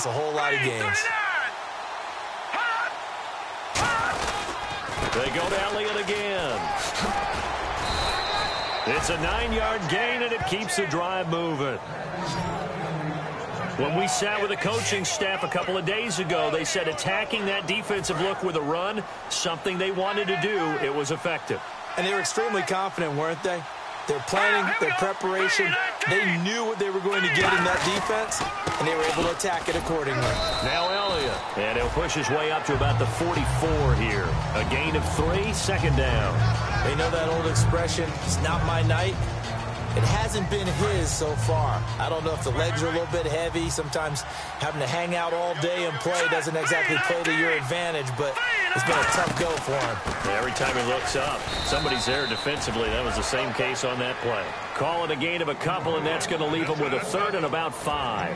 us a whole lot of games. They go to Elliott again. It's a 9-yard gain, and it keeps the drive moving. When we sat with the coaching staff a couple of days ago, they said attacking that defensive look with a run, something they wanted to do, it was effective. And they were extremely confident, weren't they? Their planning, their preparation, they knew what they were going to get in that defense, and they were able to attack it accordingly. Now Elliott, and he'll push his way up to about the 44 here. A gain of 3, second down. They know that old expression, it's not my night. It hasn't been his so far. I don't know if the legs are a little bit heavy. Sometimes having to hang out all day and play doesn't exactly play to your advantage, but it's been a tough go for him. Every time he looks up, somebody's there defensively. That was the same case on that play. Call it a gain of a couple, and that's going to leave him with a third and about 5.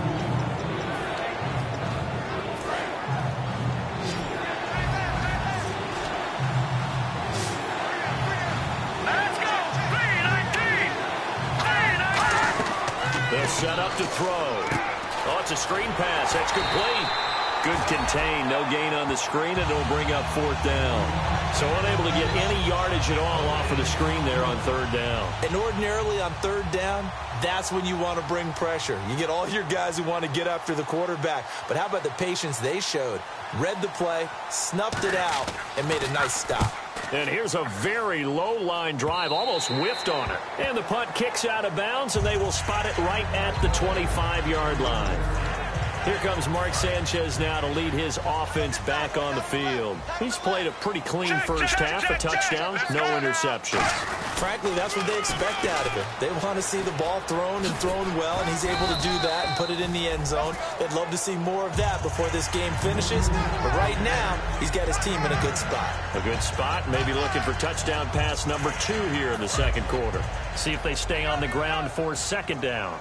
They'll set up to throw. Oh, it's a screen pass. That's complete. Good contain. No gain on the screen, and it'll bring up 4th down. So unable to get any yardage at all off of the screen there on 3rd down. And ordinarily on 3rd down, that's when you want to bring pressure. You get all your guys who want to get after the quarterback. But how about the patience they showed? Read the play, snuffed it out, and made a nice stop. And here's a very low-line drive, almost whiffed on it. And the punt kicks out of bounds, and they will spot it right at the 25-yard line. Here comes Mark Sanchez now to lead his offense back on the field. He's played a pretty clean first half, a touchdown, no interceptions. Frankly, that's what they expect out of him. They want to see the ball thrown and thrown well, and he's able to do that and put it in the end zone. They'd love to see more of that before this game finishes. But right now, he's got his team in a good spot. A good spot, maybe looking for touchdown pass number 2 here in the second quarter. See if they stay on the ground for 2nd down.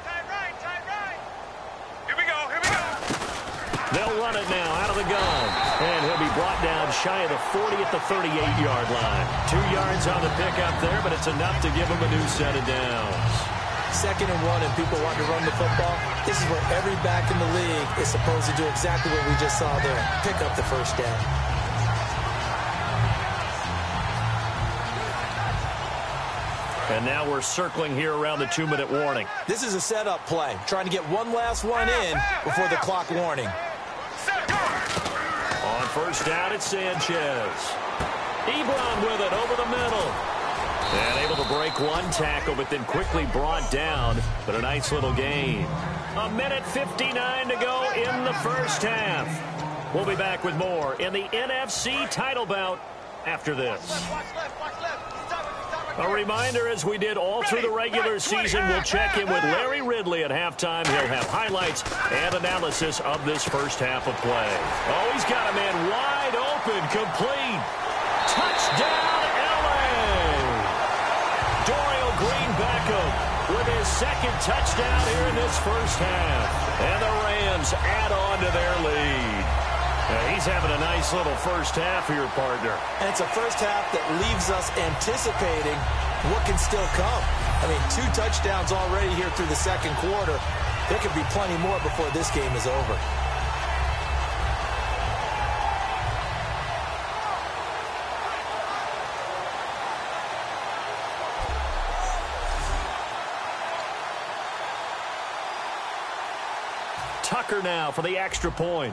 They'll run it now out of the gun. And he'll be brought down shy of the 40 at the 38-yard line. 2 yards on the pickup there, but it's enough to give him a new set of downs. 2nd and 1, and people want to run the football. This is where every back in the league is supposed to do exactly what we just saw there. Pick up the 1st down. And now we're circling here around the 2-minute warning. This is a setup play, trying to get one last one in before the clock warning. On 1st down, it's Sanchez. Ebron with it over the middle. And able to break one tackle, but then quickly brought down. But a nice little gain. 1:59 to go in the first half. We'll be back with more in the NFC title bout after this. A reminder, as we did all through the regular season, we'll check in with Larry Ridley at halftime. He'll have highlights and analysis of this first half of play. Oh, he's got a man wide open, complete. Touchdown, L.A. Dorial Green-Beckham with his 2nd touchdown here in this first half. And the Rams add on to their lead. He's having a nice little first half here, partner. And it's a first half that leaves us anticipating what can still come. I mean, 2 touchdowns already here through the second quarter. There could be plenty more before this game is over. Tucker now for the extra point.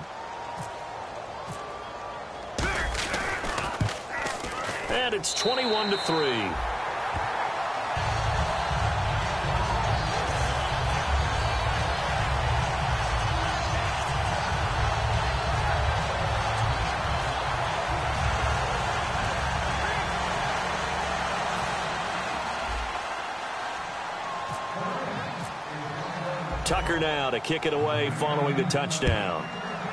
And it's 21-3. Tucker now to kick it away following the touchdown.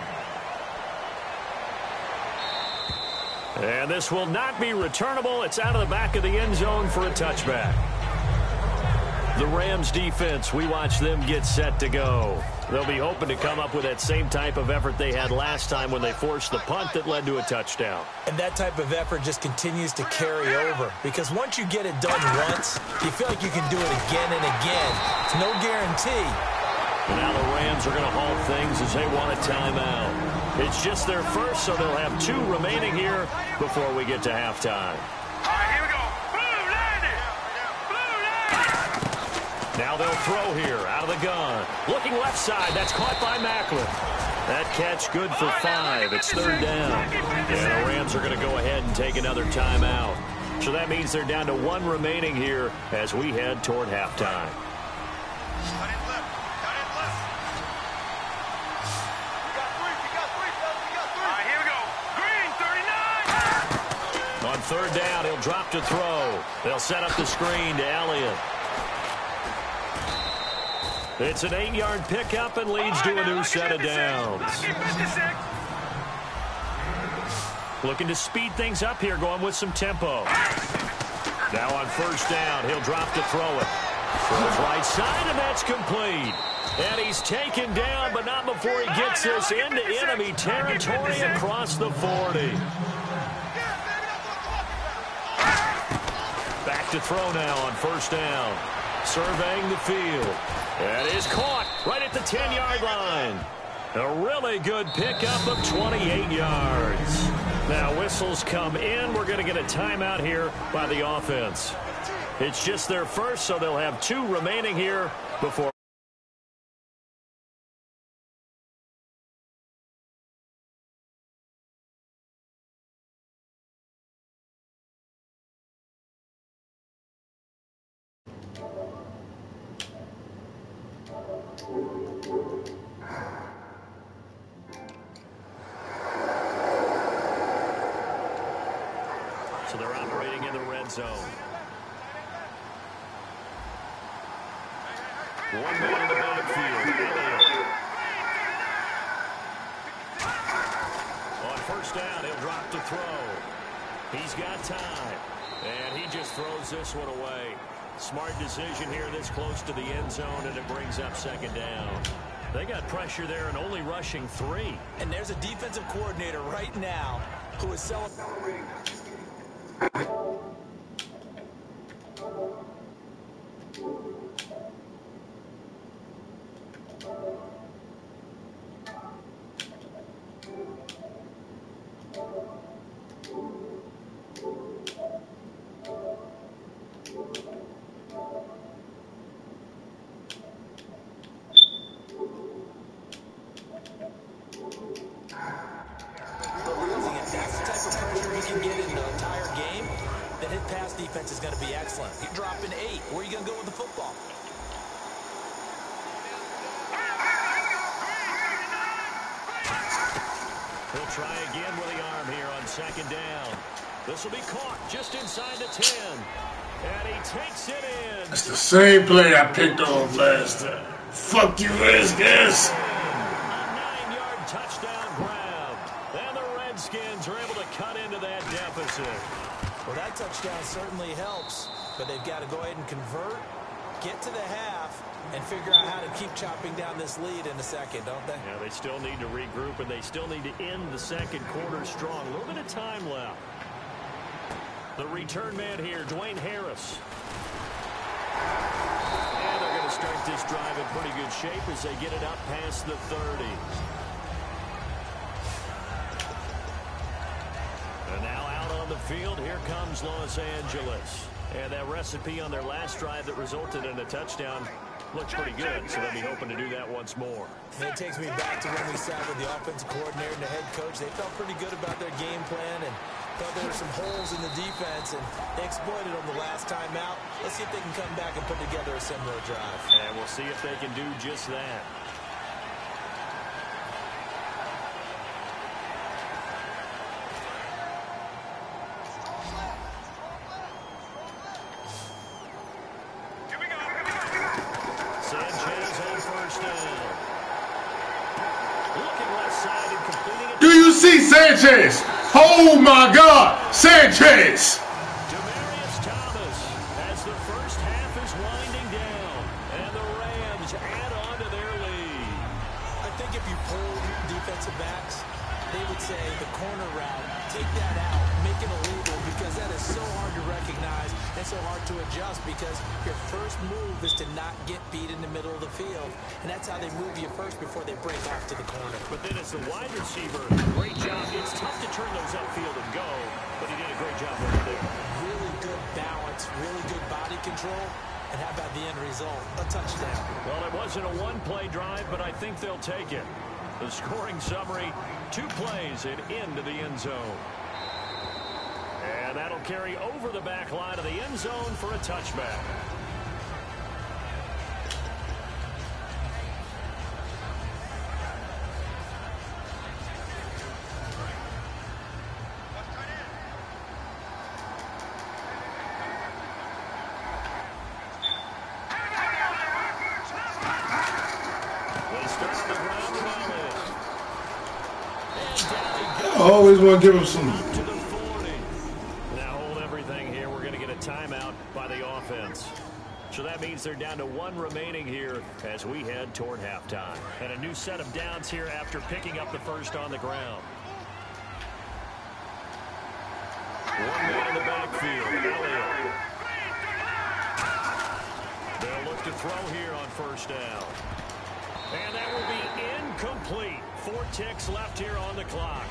And this will not be returnable. It's out of the back of the end zone for a touchback. The Rams defense, we watch them get set to go. They'll be hoping to come up with that same type of effort they had last time when they forced the punt that led to a touchdown. And that type of effort just continues to carry over, because once you get it done once, you feel like you can do it again and again. It's no guarantee, And now the Rams are going to halt things as they want a timeout. It's just their first, so they'll have 2 remaining here before we get to halftime. All right, here we go. Blue landed. Blue landed. Now they'll throw here out of the gun. Looking left side. That's caught by Maclin. That catch good for 5. It's 3rd down. And the Rams are going to go ahead and take another timeout. So that means they're down to 1 remaining here as we head toward halftime. Cut it left. Cut it left. We got 3. We got 3, fellas. We got 3. All right, here we go. Green, 39. On 3rd down, he'll drop to throw. They'll set up the screen to Elliott. It's an 8-yard pickup and leads to a new set of downs. Looking to speed things up here, going with some tempo. Now on 1st down, he'll drop to throw it. Throws right side, and that's complete. And he's taken down, but not before he gets this into enemy territory across the 40. Back to throw now on 1st down. Surveying the field. That is caught right at the 10-yard line. A really good pickup of 28 yards. Now whistles come in. We're going to get a timeout here by the offense. It's just their first, so they'll have 2 remaining here before. So they're operating in the red zone. 1 man in the backfield. On 1st down, he'll drop to throw. He's got time. And he just throws this one away. Smart decision here this close to the end zone, and it brings up 2nd down. They got pressure there and only rushing 3. And there's a defensive coordinator right now who is celebrating. Defense is going to be excellent. You're dropping 8. Where are you going to go with the football? He'll try again with the arm here on 2nd down. This will be caught just inside the 10. And he takes it in. That's the same play I picked off last time. Fuck you, Redskins. A 9-yard touchdown grab. And the Redskins are able to cut into that deficit. Well, that touchdown certainly helps, but they've got to go ahead and convert, get to the half, and figure out how to keep chopping down this lead in a second, don't they? Yeah, they still need to regroup, and they still need to end the 2nd quarter strong. A little bit of time left. The return man here, Dwayne Harris. And they're going to start this drive in pretty good shape as they get it up past the 30. And now out on the field, here comes Los Angeles. And that recipe on their last drive that resulted in a touchdown looks pretty good, so they'll be hoping to do that once more. It takes me back to when we sat with the offensive coordinator and the head coach. They felt pretty good about their game plan and thought there were some holes in the defense, and they exploited them the last time out. Let's see if they can come back and put together a similar drive. And we'll see if they can do just that. See Sanchez. Oh my God, Sanchez. Demaryius Thomas as the first half is winding down, and the Rams add on to their lead. I think if you pull defensive backs, they would say the corner route, take that out, make it illegal, because that is so hard to recognize and so hard to adjust, because your first move is to not get beat in the middle of the field, and that's how they move you first before they break off to the corner. But then as the wide receiver, great job. It's tough to turn those upfield and go, but he did a great job over there. Really good balance, really good body control, and how about the end result? A touchdown. Well, it wasn't a one-play drive, but I think they'll take it. The scoring summary, 2 plays and into the end zone. And that'll carry over the back line of the end zone for a touchback. I always want to give him some. Now hold everything here. We're going to get a timeout by the offense. So that means they're down to 1 remaining here as we head toward halftime. And a new set of downs here after picking up the first on the ground. 1 man in the backfield, Elliott. They'll look to throw here on first down. And that will be incomplete. 4 ticks left here on the clock.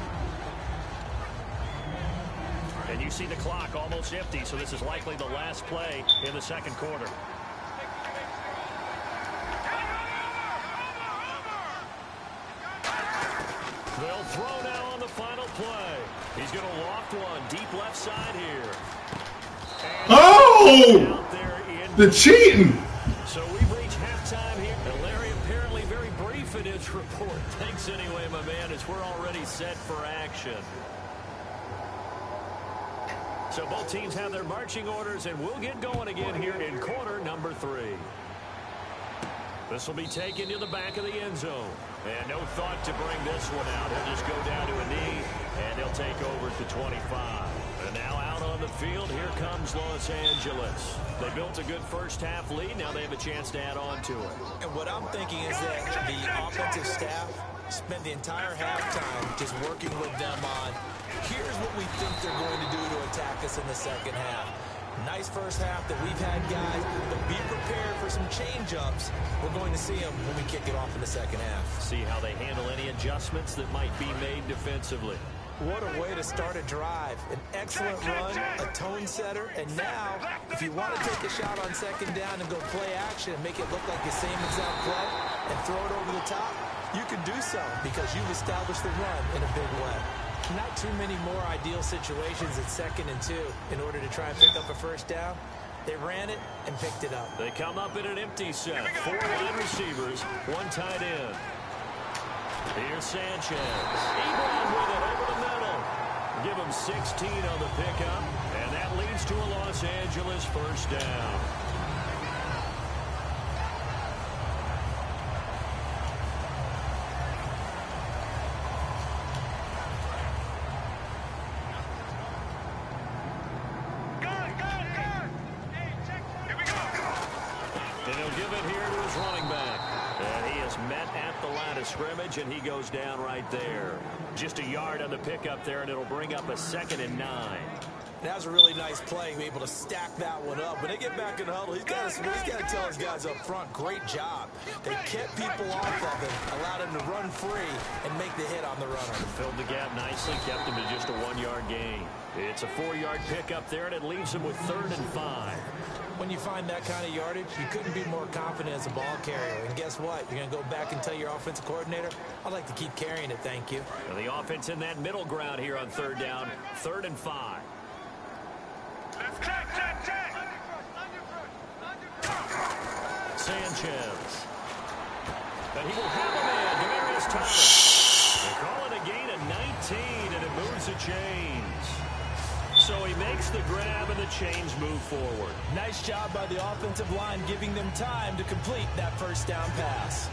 And you see the clock almost empty, so this is likely the last play in the second quarter. They'll throw now on the final play. He's going to loft one deep left side here. Oh! The cheating! So we've reached halftime here. And Larry apparently very brief in his report. Thanks anyway, my man, as we're already set for action. So both teams have their marching orders, and we'll get going again here in quarter number 3. This will be taken to the back of the end zone. And no thought to bring this one out. He'll just go down to a knee, and he'll take over at the 25. And now out on the field, here comes Los Angeles. They built a good first-half lead. Now they have a chance to add on to it. And what I'm thinking is that the offensive staff spent the entire halftime just working with them on, here's what we think they're going to do to attack us in the second half. Nice first half that we've had, guys, but be prepared for some change-ups. We're going to see them when we kick it off in the second half. See how they handle any adjustments that might be made defensively. What a way to start a drive. An excellent run, a tone setter, and now, if you want to take a shot on second down and go play action and make it look like the same exact play and throw it over the top, you can do so because you've established the run in a big way. Not too many more ideal situations at 2nd and 2 in order to try and pick up a first down. They ran it and picked it up. They come up in an empty set. 4 wide receivers, 1 tight end. Here's Sanchez. Ebron with it over the middle. Give him 16 on the pickup, and that leads to a Los Angeles first down. Scrimmage, and he goes down right there. Just a yard on the pickup there, and it'll bring up a 2nd and 9. That was a really nice play, able to stack that one up. When they get back in the huddle, he's got to tell his guys up front, great job. They kept people off of him, allowed him to run free and make the hit on the runner. Filled the gap nicely, kept him to just a 1-yard gain. It's a 4-yard pickup there, and it leaves him with 3rd and 5. When you find that kind of yardage, you couldn't be more confident as a ball carrier. And guess what? You're going to go back and tell your offensive coordinator, I'd like to keep carrying it, thank you. And the offense in that middle ground here on 3rd down, 3rd and 5. Sanchez. And he will have a man, Demaryius Thomas. They call it a gain of 19, and it moves the chains. So he makes the grab, and the chains move forward. Nice job by the offensive line, giving them time to complete that first down pass.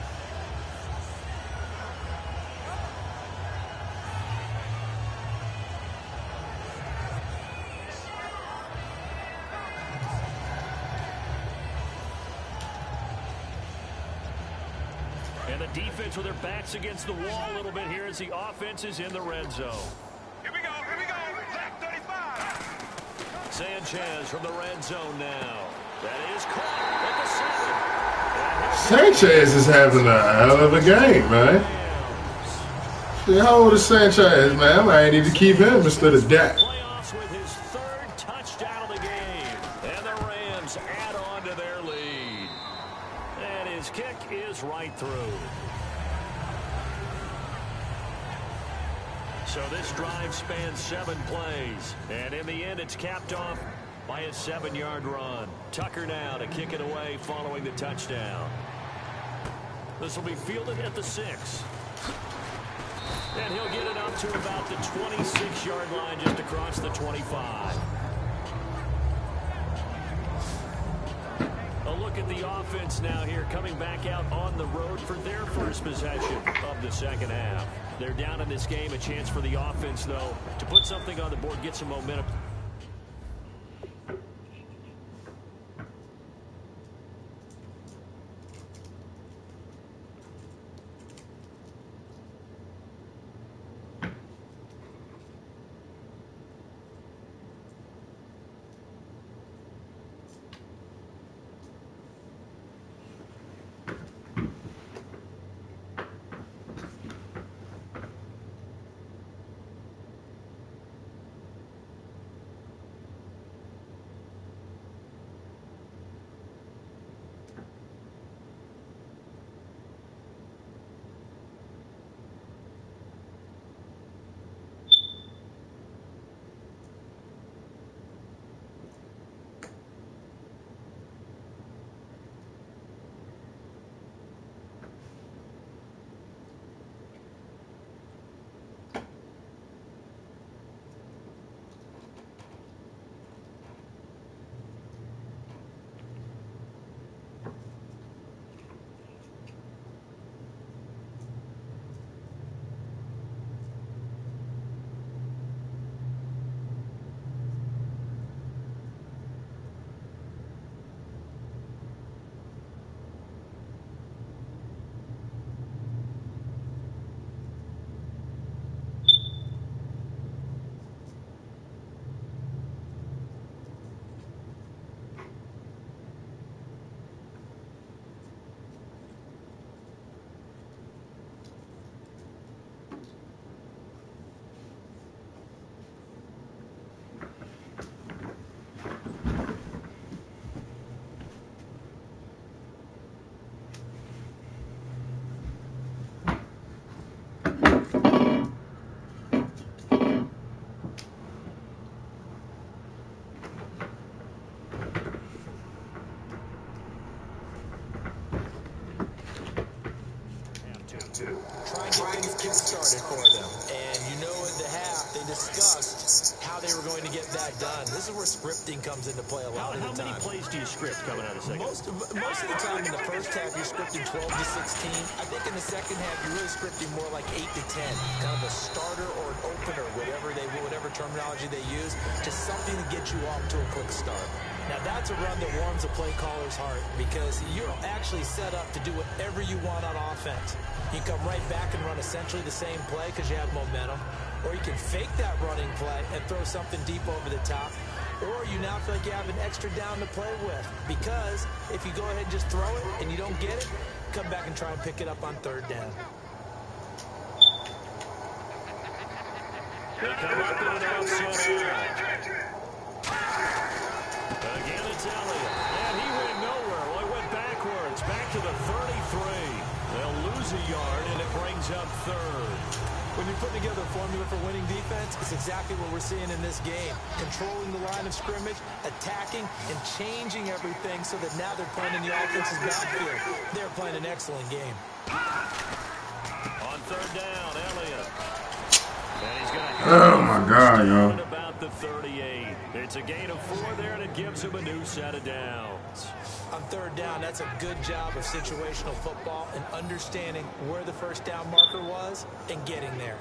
And the defense with their backs against the wall a little bit here as the offense is in the red zone. Here we go, Black 35. Sanchez from the red zone now. That is caught at the 7. Sanchez is having a hell of a game, man. Shit, how old is Sanchez, man? I might need to keep him instead of Dak. Playoffs with his 3rd touchdown of the game. And the Rams add on to their lead. And his kick is right through. So this drive spans 7 plays. And in the end, it's capped off by a 7-yard run. Tucker now to kick it away following the touchdown. This will be fielded at the 6. And he'll get it up to about the 26-yard line just across the 25. A look at the offense now here coming back out on the road for their first possession of the second half. They're down in this game. A chance for the offense, though, to put something on the board, get some momentum. Get started for them. And you know, in the half, they discussed how they were going to get that done. This is where scripting comes into play a lot of the time. How many plays do you script coming out of second? Most of the time in the first half, you're scripting 12 to 16. I think in the second half, you're really scripting more like 8 to 10. Kind of a starter or an opener, whatever terminology they use, to something to get you off to a quick start. Now, that's a run that warms a play caller's heart because you're actually set up to do whatever you want on offense. You come right back and run essentially the same play because you have momentum. Or you can fake that running play and throw something deep over the top. Or you now feel like you have an extra down to play with. Because if you go ahead and just throw it and you don't get it, come back and try and pick it up on 3rd down. They come up with an offset. Again, it's Elliott. And he went nowhere. Well, he went backwards. Back to the 33. They'll lose a yard, and it brings up 3rd. When you put together a formula for winning defense, it's exactly what we're seeing in this game. Controlling the line of scrimmage, attacking, and changing everything so that now they're playing in the offense's backfield. They're playing an excellent game. On 3rd down, Elliott. And he's going to Oh my God, yo. about the 38. It's a gain of 4 there, and it gives him a new set of downs. On 3rd down, that's a good job of situational football and understanding where the first down marker was and getting there.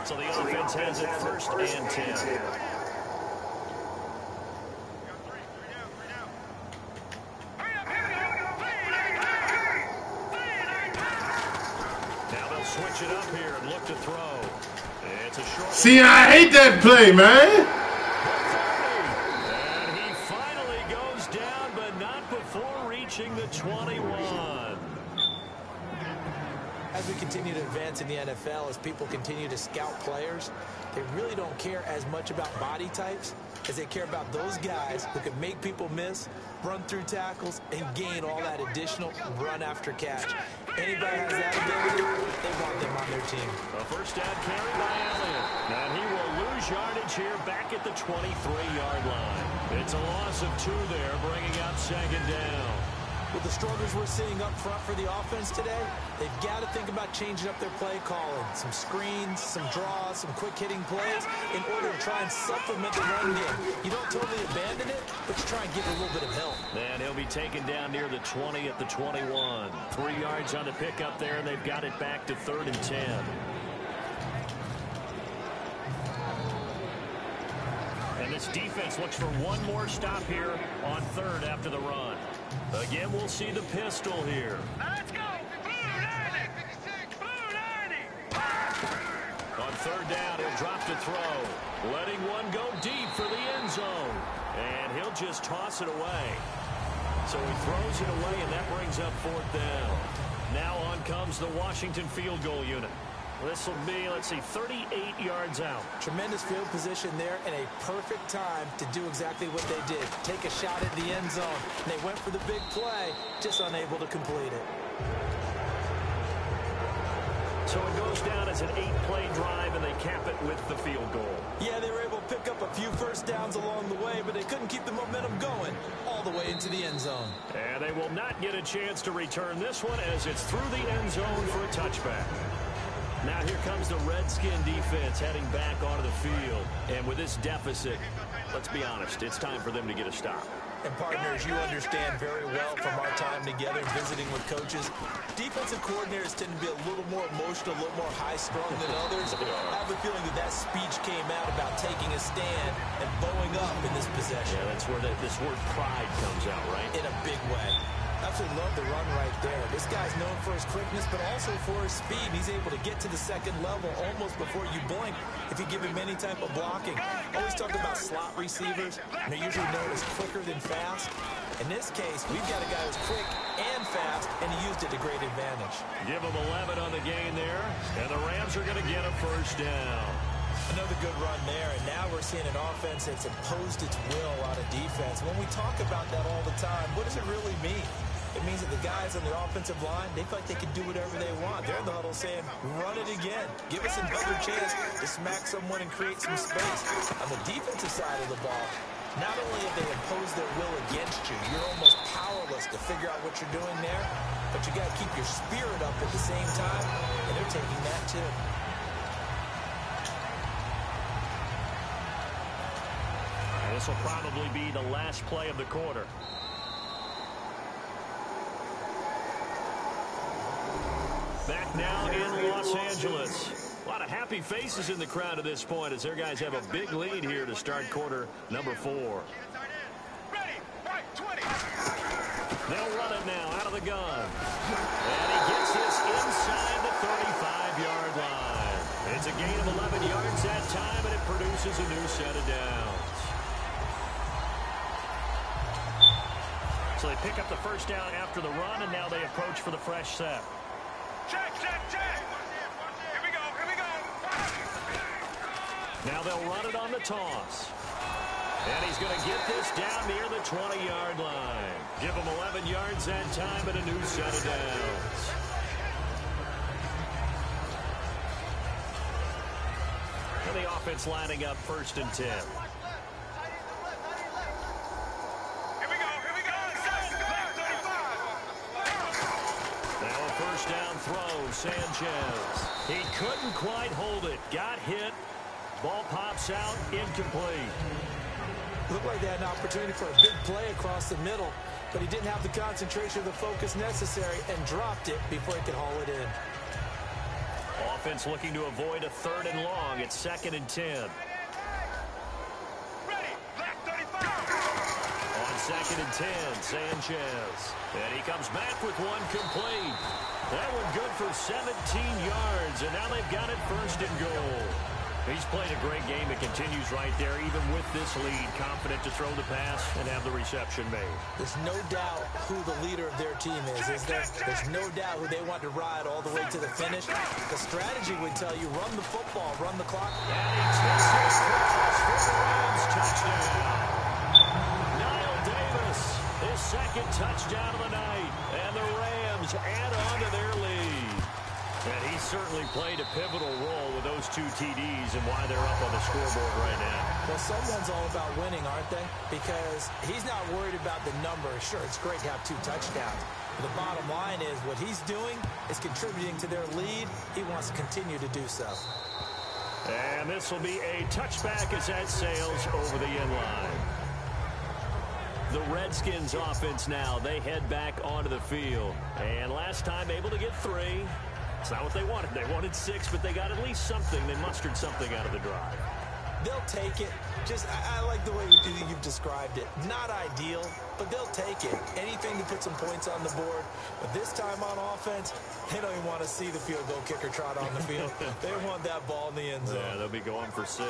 So the offense has it 1st and 10. Now they'll switch it up here and look to throw. It's a short. See, I hate that play, man. And he finally goes down, but not before reaching the 21. As we continue to advance in the NFL, as people continue to scout players, they really don't care as much about body types as they care about those guys who can make people miss, run through tackles, and gain all that additional run after catch. Anybody has that ability, they want them on their team. A first down carry by Elliott. And he will lose yardage here back at the 23-yard line. It's a loss of 2 there, bringing up 2nd down. With the struggles we're seeing up front for the offense today, they've got to think about changing up their play calling. Some screens, some draws, some quick-hitting plays in order to try and supplement the run game. You don't totally abandon it, but you try and give it a little bit of help. And he'll be taken down near the 20 at the 21. 3 yards on the pickup there, and they've got it back to 3rd and 10. And this defense looks for one more stop here on 3rd after the run. Again, we'll see the pistol here. Let's go! Blue 90! Blue 90! On 3rd down, he'll drop to throw. Letting one go deep for the end zone. And he'll just toss it away. So he throws it away, and that brings up 4th down. Now on comes the Washington field goal unit. This will be, let's see, 38 yards out. Tremendous field position there and a perfect time to do exactly what they did. Take a shot at the end zone. And they went for the big play, just unable to complete it. So it goes down as an 8-play drive, and they cap it with the field goal. Yeah, they were able to pick up a few first downs along the way, but they couldn't keep the momentum going all the way into the end zone. And they will not get a chance to return this one as it's through the end zone for a touchback. Now here comes the Redskin defense heading back onto the field. And with this deficit, let's be honest, it's time for them to get a stop. And partners, you understand very well from our time together visiting with coaches, defensive coordinators tend to be a little more emotional, a little more high-strung than others. I have a feeling that speech came out about taking a stand and bowing up in this possession. Yeah, that's where this word pride comes out, right? In a big way. Absolutely love the run right there. This guy's known for his quickness, but also for his speed. He's able to get to the 2nd level almost before you blink if you give him any type of blocking. Always talk about slot receivers, and they're usually known as quicker than fast. In this case, we've got a guy who's quick and fast, and he used it to great advantage. Give him 11 on the gain there, and the Rams are going to get a first down. Another good run there, and now we're seeing an offense that's imposed its will on a defense. When we talk about that all the time, what does it really mean? It means that the guys on the offensive line, they feel like they can do whatever they want. They're in the huddle saying, run it again. Give us another chance to smack someone and create some space. On the defensive side of the ball, not only have they imposed their will against you, you're almost powerless to figure out what you're doing there, but you got to keep your spirit up at the same time, and they're taking that too. This will probably be the last play of the quarter. Back now in Los Angeles. A lot of happy faces in the crowd at this point as their guys have a big lead here to start quarter number 4. Ready, right, 20. They'll run it now out of the gun. And he gets this inside the 35-yard line. It's a gain of 11 yards that time, and it produces a new set of downs. So they pick up the first down after the run, and now they approach for the fresh set. Check, check, check. Here we go, here we go. Now they'll run it on the toss. And he's going to get this down near the 20-yard line. Give him 11 yards that time and a new set of downs. And the offense lining up 1st and 10. Down throw, Sanchez. He couldn't quite hold it. Got hit. Ball pops out, incomplete. Looked like they had an opportunity for a big play across the middle, but he didn't have the concentration or the focus necessary and dropped it before he could haul it in. offense looking to avoid a 3rd and long. It's 2nd and 10. Ready, black 35. On 2nd and 10, Sanchez. And he comes back with one complete. That one good for 17 yards, and now they've got it 1st and goal. He's played a great game. It continues right there, even with this lead. Confident to throw the pass and have the reception made. There's no doubt who the leader of their team is there? There's no doubt who they want to ride all the way to the finish. The strategy would tell you, run the football, run the clock. And he takes it across for the Rams touchdown. Niall Davis, his 2nd touchdown of the night. And the Rams add on to their lead. And he certainly played a pivotal role with those 2 TDs and why they're up on the scoreboard right now. Well, someone's all about winning, aren't they? Because he's not worried about the number. Sure, it's great to have 2 touchdowns. But the bottom line is what he's doing is contributing to their lead. He wants to continue to do so. And this will be a touchback as that sails over the end line. The Redskins offense now, they head back onto the field. And last time able to get 3. It's not what they wanted. They wanted 6, but they got at least something. They mustered something out of the drive. They'll take it. I like the way you've described it. Not ideal, but they'll take it. Anything to put some points on the board. But this time on offense, they don't even want to see the field goal kicker trot on the field. They want that ball in the end zone. Yeah, they'll be going for 6.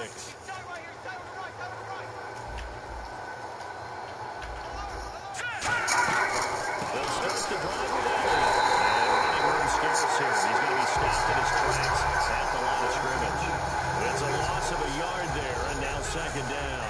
They'll start the drive with Elliott. And running room scarce here. He's going to be stopped in his tracks at the line of scrimmage. It's a loss of a yard there, and now 2nd down.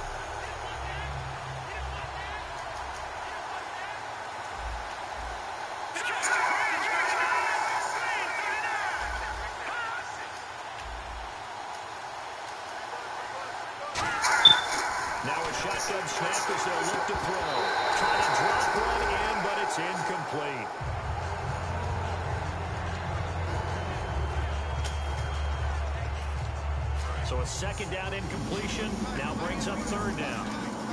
Now a shotgun snap as they'll look to throw. Try to drop one in, but it's incomplete. So a 2nd down incompletion now brings up 3rd down.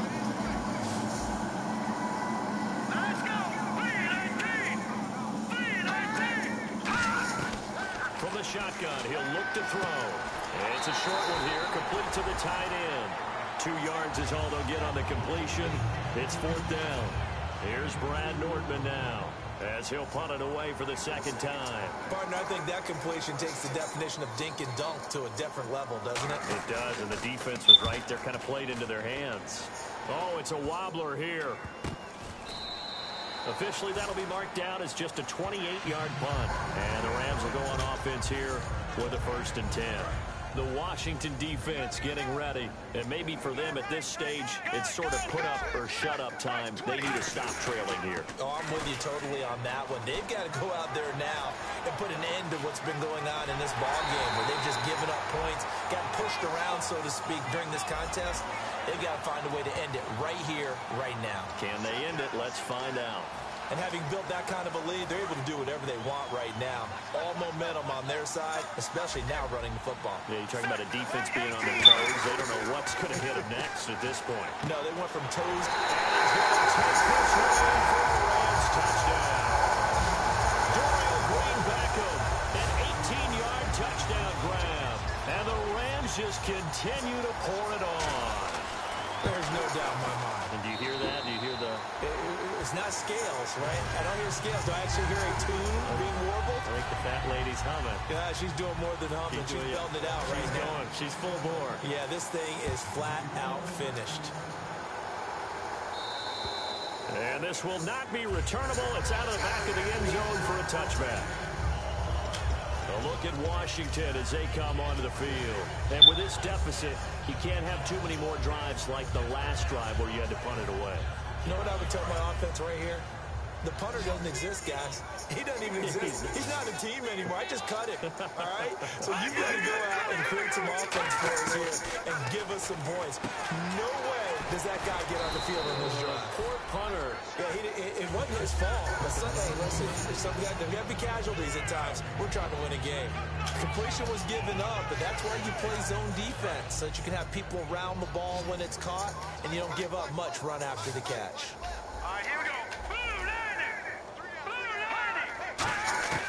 Let's go. 3-19. 3-19. From the shotgun, he'll look to throw. It's a short one here, complete to the tight end. 2 yards is all they'll get on the completion. It's 4th down. Here's Brad Nordman now, as he'll punt it away for the 2nd time. Partner, I think that completion takes the definition of dink and dunk to a different level, doesn't it? It does, and the defense was right there, kind of played into their hands. Oh, it's a wobbler here. Officially, that'll be marked down as just a 28-yard punt. And the Rams will go on offense here with a 1st and 10. The Washington defense getting ready. And maybe for them at this stage, it's sort of put up or shut up time. They need to stop trailing here. Oh, I'm with you totally on that one. They've got to go out there now and put an end to what's been going on in this ball game where they've just given up points, gotten pushed around, so to speak, during this contest. They've got to find a way to end it right here, right now. Can they end it? Let's find out. And having built that kind of a lead, they're able to do whatever they want right now. All momentum on their side, especially now running the football. Yeah, you're talking about a defense being on their toes. They don't know what's going to hit them next at this point. No, they went from toes. And he's going to take this one for a Rams touchdown. Dorial Green Beckham, an 18-yard touchdown grab. And the Rams just continue to pour it on. There's no doubt in my mind. And do you hear that? Do you hear the... It's not scales, right? I don't hear scales. Do I actually hear a tune being warbled? I think the fat lady's humming. Yeah, she's doing more than humming. She's belting it out right now. She's going. She's full bore. Yeah, this thing is flat out finished. And this will not be returnable. It's out of the back of the end zone for a touchback. A look at Washington as they come onto the field. And with this deficit, you can't have too many more drives like the last drive where you had to punt it away. You know what I would tell my offense right here? The punter doesn't exist, guys. He doesn't even exist. He's not a team anymore. I just cut him, all right? So you got to go out and create some offense for us here and give us some points. No way does that guy get on the field in this drive. Poor punter. Yeah, it wasn't his fault. But hey, listen, there got to be casualties at times. We're trying to win a game. Completion was given up, but that's why you play zone defense, so that you can have people around the ball when it's caught, and you don't give up much run after the catch. All right, here we go. Blue 90. Blue 90.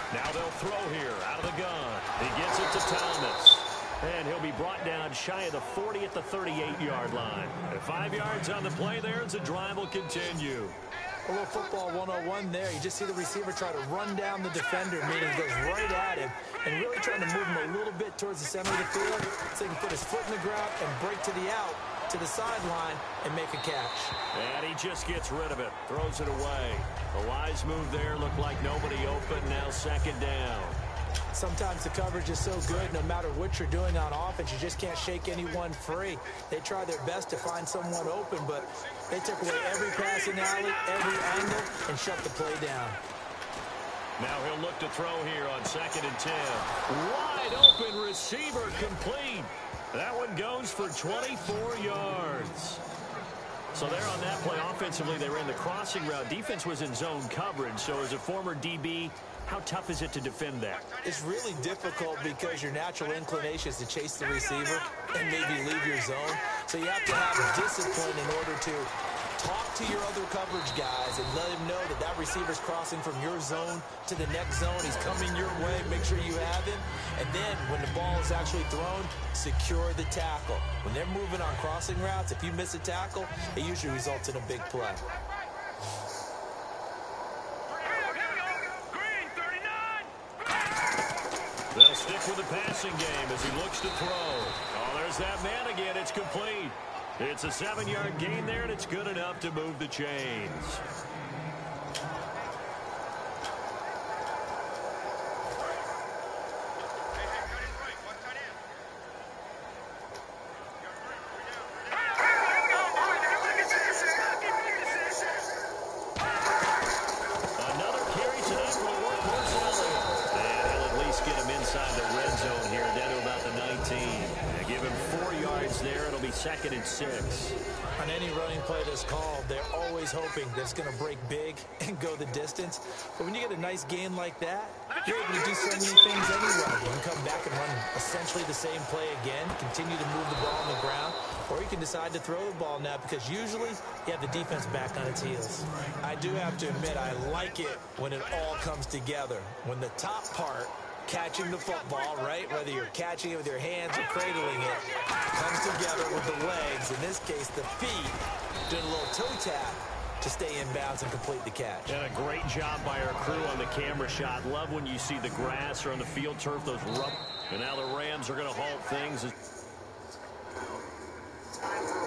Now they'll throw here out of the gun. He gets it to Thomas. And he'll be brought down shy of the 40 at the 38-yard line. At 5 yards on the play there, as the drive will continue. A little football 101 there. You just see the receiver try to run down the defender, meaning he goes right at him and really trying to move him a little bit towards the center of the field so he can put his foot in the ground and break to the out, to the sideline, and make a catch. And he just gets rid of it, throws it away. A wise move there, looked like nobody open, now second down. Sometimes the coverage is so good, no matter what you're doing on offense, you just can't shake anyone free. They try their best to find someone open, but they took away every passing alley, every angle, and shut the play down. Now he'll look to throw here on 2nd and 10. Wide open receiver complete. That one goes for 24 yards. So there on that play, offensively, they ran the crossing route. Defense was in zone coverage, so as a former DB, how tough is it to defend that? It's really difficult because your natural inclination is to chase the receiver and maybe leave your zone. So you have to have discipline in order to talk to your other coverage guys and let him know that that receiver's crossing from your zone to the next zone. He's coming your way. Make sure you have him. And then when the ball is actually thrown, secure the tackle. When they're moving on crossing routes, if you miss a tackle, it usually results in a big play. They'll stick with the passing game as he looks to throw. Oh, there's that man again. It's complete. It's a 7-yard gain there, and it's good enough to move the chains. Another carry tonight for the workhorse Elliott. And he'll at least get him inside the red zone here, down to about the 19. Give him 4 yards there. It'll be 2nd and 6. On any running play that's called, they're always hoping that it's going to break big and go the distance. But when you get a nice gain like that, you're able to do so many things anyway. You can come back and run essentially the same play again, continue to move the ball on the ground, or you can decide to throw the ball now because usually you have the defense back on its heels. I do have to admit, I like it when it all comes together. When the top part, catching the football, right? Whether you're catching it with your hands or cradling it, comes together with the legs. In this case, the feet, doing a little toe tap to stay in bounds and complete the catch. And a great job by our crew on the camera shot. Love when you see the grass or on the field turf, those rough. And now the Rams are going to halt things.